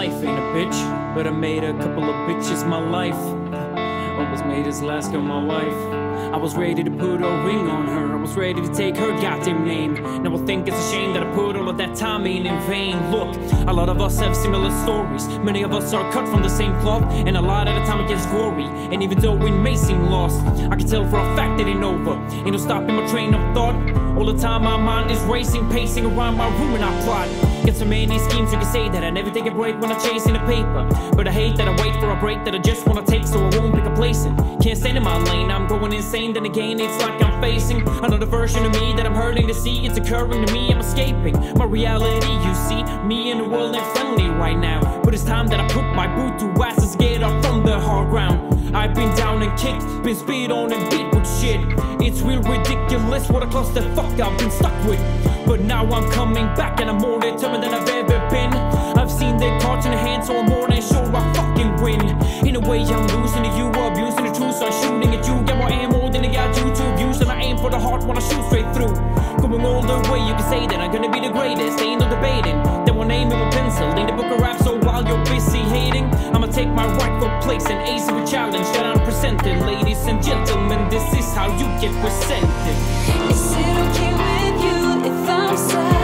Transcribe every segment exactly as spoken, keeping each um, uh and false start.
life ain't a bitch, but I made a couple of bitches my life. Almost made this last girl my wife. I was ready to put a ring on her, I was ready to take her goddamn name. Now I think it's a shame that I put all of that time in in vain. Look, a lot of us have similar stories, many of us are cut from the same cloth, and a lot of the time it gets gory. And even though it may seem lost, I can tell for a fact it ain't over. Ain't no stopping my train of thought. All the time my mind is racing, pacing around my room and I plot. Get so many schemes you can say that I never take a break when I'm chasing the paper. But I hate that I wait for a break that I just wanna take, so I won't pick a place in. Can't stand in my lane, I'm going insane. Then again, it's like I'm facing another version of me that I'm hurting to see. It's occurring to me, I'm escaping my reality. You see, me and the world ain't friendly right now, but it's time that I put my boot to asses, get up from the hard ground. I've been down and kicked, been spit on and beat with shit. It's real ridiculous what a clusterfuck I've been stuck with. But now I'm coming back and I'm more determined than I've ever been. I've seen their cards in the hand, so I'm more than sure I fucking win. In a way I'm losing to you, abusing the truth, so I'm shooting at you. Get more ammo than I got YouTube views, and I aim for the heart when I shoot straight through. Going all the way, you can say that I'm gonna be the greatest, ain't no debating. Then one name in my pencil, in the book of rap, so while you're busy hating, I'ma take my rightful place and ace of a challenge that I'm presented. Ladies and gentlemen, this is how you get presented. Is it okay with you if I'm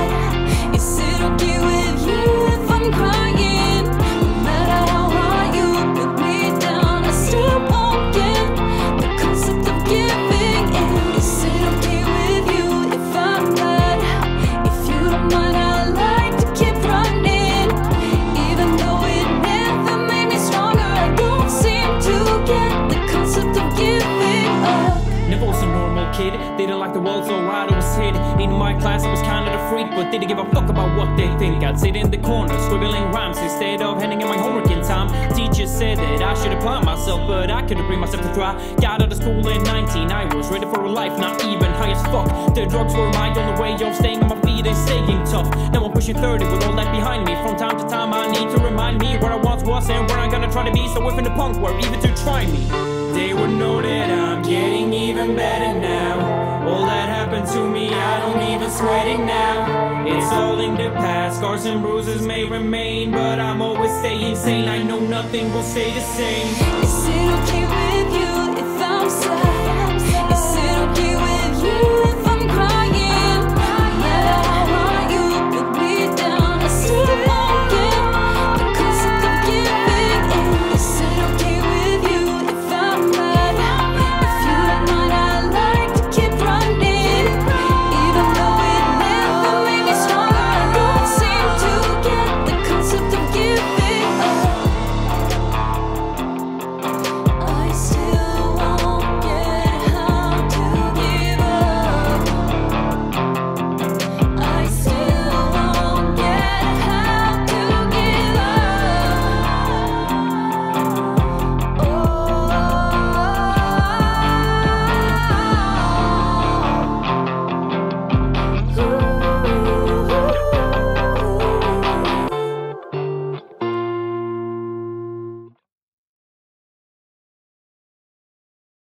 sad? Is it okay with you if I'm crying? No matter how hard you put me down, I still won't get the concept of giving in. Is it okay with you if I'm bad? If you don't mind, I like to keep running. Even though it never made me stronger, I don't seem to get the concept of giving up. Never was a normal kid, didn't like the world so I always hid. In my class I was kinda the freak, but didn't give a fuck about what they think. I'd sit in the corner scribbling rhymes instead of handing in my homework in time. Teacher said that I should apply myself, but I couldn't bring myself to try. Got out of school in nineteen, I was ready for a life, not even high as fuck. The drugs were my only way of staying on my feet and staying tough. Now I'm pushing thirty with all that behind me. From time to time I need to remind me where I once was and where I'm gonna try to be. So if in the punk were even to try me, they would know that I'm getting even better now. All that happened to me, I don't even sweat it now. It's all in the past, scars and bruises may remain, but I'm always staying sane. I know nothing will stay the same. Is it okay with